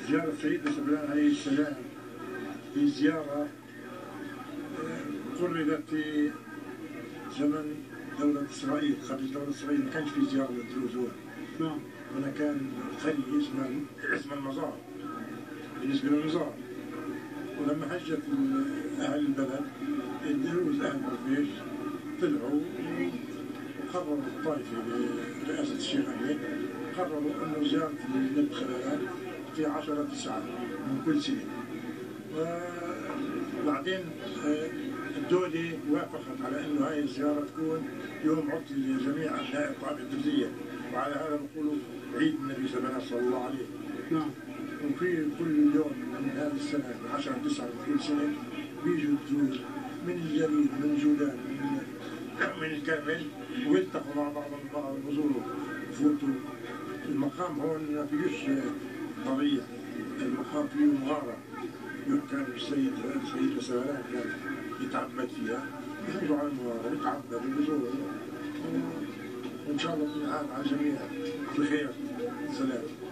زيارة سيدنا سليمان عليه السلام في زيارة قررت في زمن دولة إسرائيل. قبل دولة إسرائيل ما كانش في زيارة للزوار. نعم. هنا كان خلي اسمه المزار بالنسبة للمزار. ولما هجت أهل البلد الدروز أهل عرفيش طلعوا وقرروا الطائفة برئاسة الشيخ علي قرروا أنه زيارة المدخلات في 10/9 من كل سنة. وبعدين الدولة وافقت على أنه هاي الزيارة تكون يوم عطلة لجميع أبناء الطائفة الدرزية، وعلى هذا بقولوا عيد النبي صلى الله عليه. نعم. وفي كل يوم من هذه السنة 10/9 من كل سنة بيجوا الدروز من الجليل من جولان من الكرمل ويلتقوا مع بعضهم البعض ويزوروا يفوتوا. المقام هون ما فيهوش طبيعي، المقام فيه مغارة كان السيد سليمان كان يتعبد فيها، يخرجوا على المغارة ويتعبدوا ويزوروا، وإن شاء الله نعاد على الجميع بخير. سلام.